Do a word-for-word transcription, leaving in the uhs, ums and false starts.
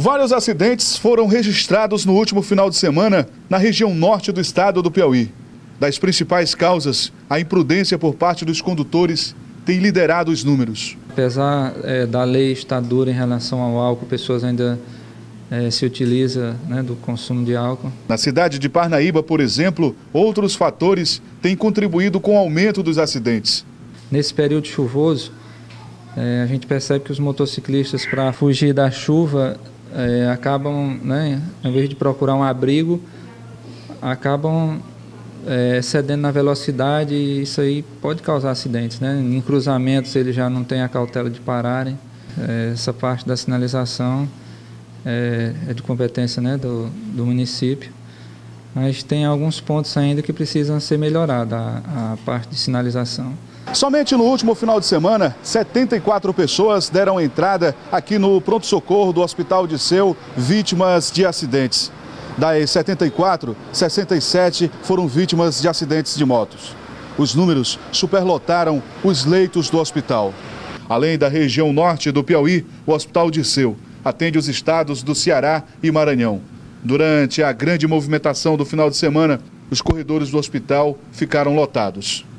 Vários acidentes foram registrados no último final de semana na região norte do estado do Piauí. Das principais causas, a imprudência por parte dos condutores tem liderado os números. Apesar é, da lei estar dura em relação ao álcool, pessoas ainda é, se utilizam, né, do consumo de álcool. Na cidade de Parnaíba, por exemplo, outros fatores têm contribuído com o aumento dos acidentes. Nesse período chuvoso, é, a gente percebe que os motociclistas, para fugir da chuva, é, acabam, né, ao invés de procurar um abrigo, acabam é, cedendo na velocidade, e isso aí pode causar acidentes, né? Em cruzamentos eles já não têm a cautela de pararem. É, essa parte da sinalização é, é de competência, né, do, do município, mas tem alguns pontos ainda que precisam ser melhorados, a, a parte de sinalização. Somente no último final de semana, setenta e quatro pessoas deram entrada aqui no pronto-socorro do Hospital Disseu, vítimas de acidentes. Das setenta e quatro, sessenta e sete foram vítimas de acidentes de motos. Os números superlotaram os leitos do hospital. Além da região norte do Piauí, o Hospital Disseu atende os estados do Ceará e Maranhão. Durante a grande movimentação do final de semana, os corredores do hospital ficaram lotados.